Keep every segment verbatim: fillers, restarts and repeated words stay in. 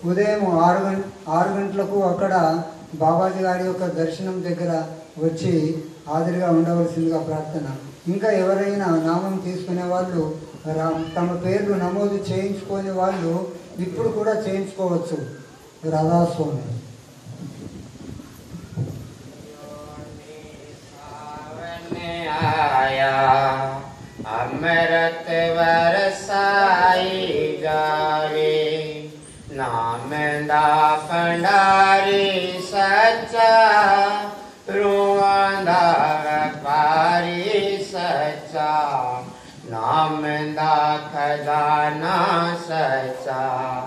ఉదయం ఆరు గంట ఆరు గంటలకు అక్కడ బాబాజీ గారి యొక్క దర్శనం దగ్గర వచ్చి హాజరుగా ఉండవలసిందిగా ప్రార్థన. ఇంకా ఎవరైనా నామం తీసుకునే వాళ్ళు తమ పేర్లు నమోదు చేయించుకునే వాళ్ళు ఇప్పుడు కూడా చేయించుకోవచ్చు. రాధాస్వామి. अमृत बरसाई जावे नाम दा भंडारी सच्चा रुआंदा व्यापारी सच्चा नाम दा खजाना सच्चा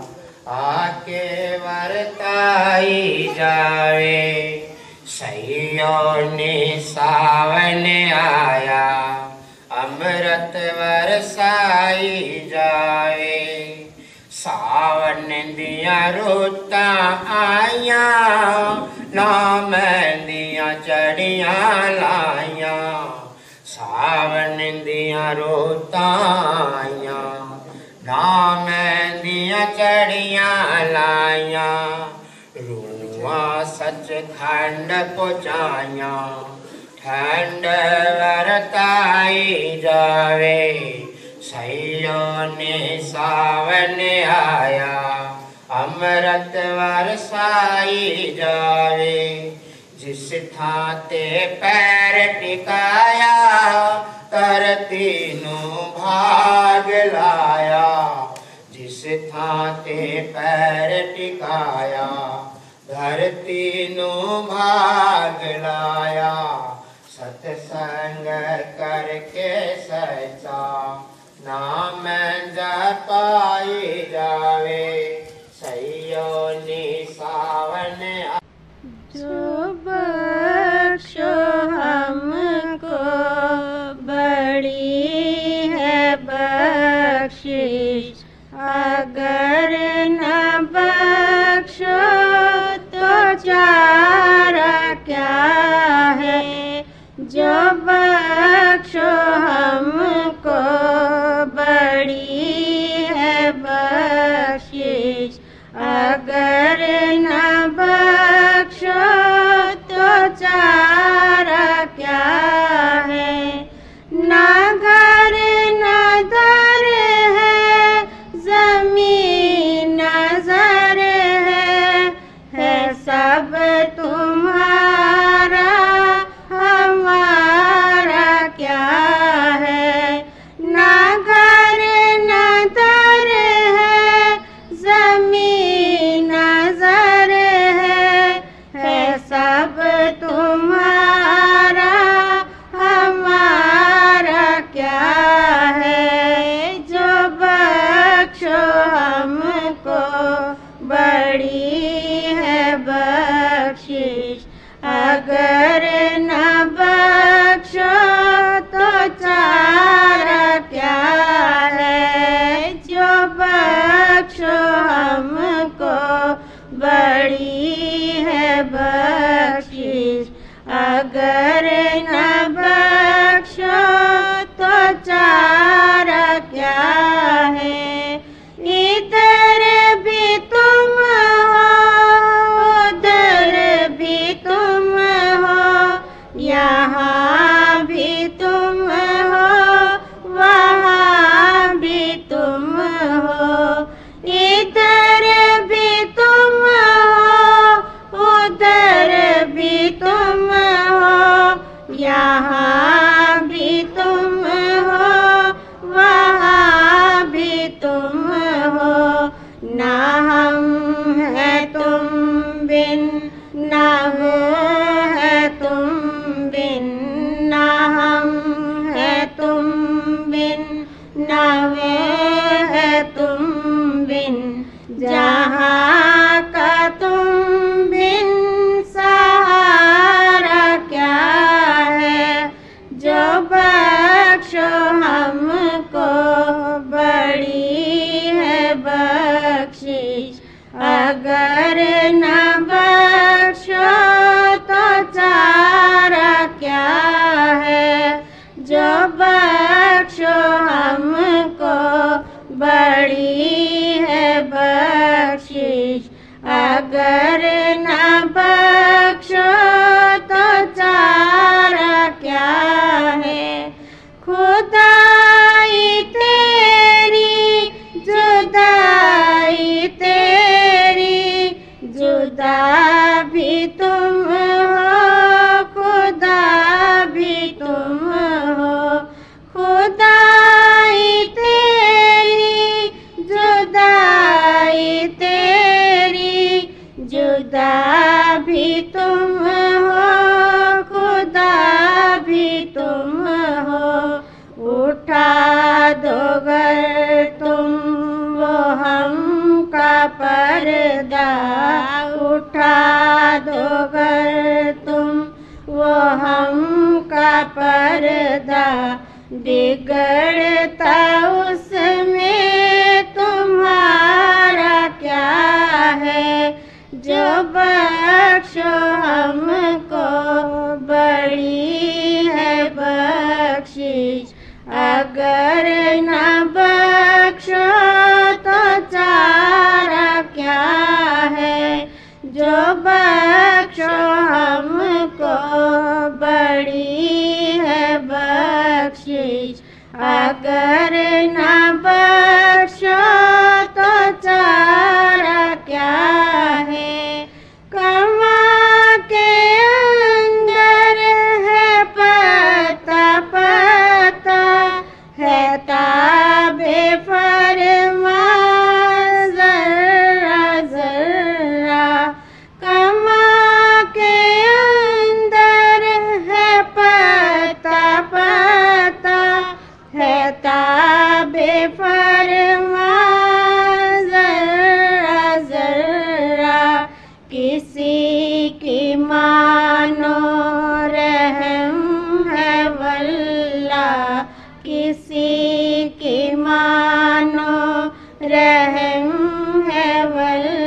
आके वरताई जावे सैयो ने सावन आया अमृत बरसाई जाए सावन दिया रुता आया नाम दिया चढ़िया लाया सावन दिया रुता आया नाम दिया चढ़िया लाया रुआ सच खंड पहुँचाया ठंड वरताई जावे सैयो ने सावन आया अमृत बरसाई जावे जिस थाते पैर टिकाया धरती नू भाग लाया जिस थाते पैर टिकाया धरती नू भाग लाया सत्संग करके सच्चा नाम जपाई जावे सैयो ने सावन जो बख्शो हमको बड़ी है बख्शिश अगर न बख्शो तो चारा क्या है जो बख्शो हमको बड़ी है बख्शिश अगर न बख्शो तो चारा क्या है ना घर न दर है जमीन नजर है है सब तुम्हारा हमारा क्या है ना घर न दर है जमीन नजर है है सब तुम्हारा हमारा क्या है जो बख्शो हमको बड़ी है बख्शिश अगर न बख्शो तो चारा क्या है जो बख्शो हमको बड़ी है बख्शिश अगर न बख्शो तो चारा क्या है इधर भी तुम हो उधर भी तुम हो यहाँ भी तुम हो वहाँ भी तुम हो इधर भी तुम हो उधर भी तुम हो यहाँ भी तुम हो वहाँ भी तुम हो ना हम है तुम बिन ना वो है तुम बिन ना हम है तुम बिन ना वो है तुम बिन जहाँ का तुम बिन सहारा क्या है जो बख्शो हमको बड़ी है बख्शिश अगर न बख्शो तो चारा क्या है जो बख्शो हमको बड़ी है बख्शिश खुदा भी तुम हो, खुदा भी तुम हो, उठा दो गर तुम वो हम का पर्दा, उठा दो गर तुम वो हम का पर्दा, बिगड़ता उसमें तुम्हारा क्या है, जो बख्शो हमको बड़ी है बख्शिश, अगर न बख्शो तो चारा क्या है, जो बख्शो हमको बड़ी है बख्शिश, अगर न बख्शो तो चारा क्या है। कमा के अंदर है पता पता है ताबे फरमा जर्रा जर्रा, कमा के अंदर है पता पता है ताबे फरमा जर्रा जर्रा, किसी की मानो रहम है वल्ला, किसी की मानो रहम है वल्ला।